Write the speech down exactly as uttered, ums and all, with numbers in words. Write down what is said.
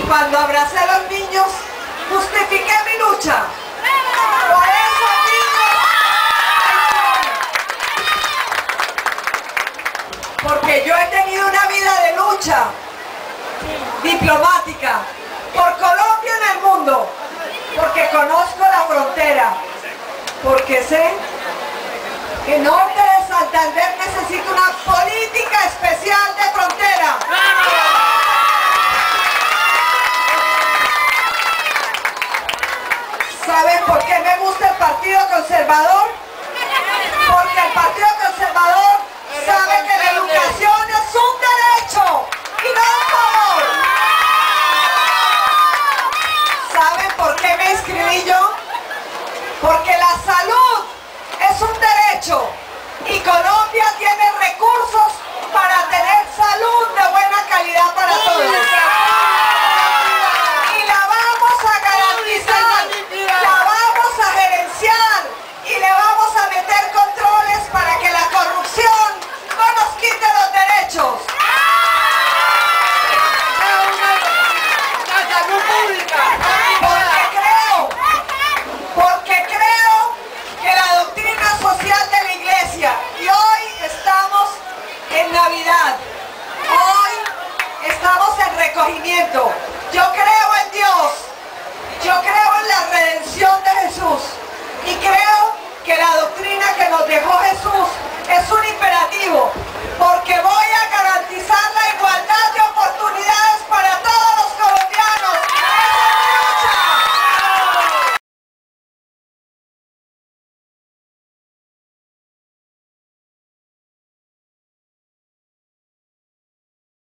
Cuando abracé a los niños, justifiqué mi lucha. Por esos niños, porque yo he tenido una vida de lucha diplomática por Colombia en el mundo, porque conozco la frontera, porque sé que Norte de Santander necesita una política especial de frontera. ¿Saben por qué me gusta el Partido Conservador? Porque el Partido Conservador sabe que la educación es un derecho y no un favor. ¿Saben por qué me inscribí yo? Porque la salud es un derecho y Colombia tiene recursos para tener salud de buena calidad para todos. Y la vamos a garantizar, la vamos a gerenciar y le vamos a meter controles para que la corrupción no nos quite los derechos. Porque creo, porque creo que la doctrina social de la Iglesia, y hoy estamos en Navidad, hoy estamos en recogimiento, yo creo en Dios, yo creo en la redención de Jesús y creo que la doctrina que nos dejó Jesús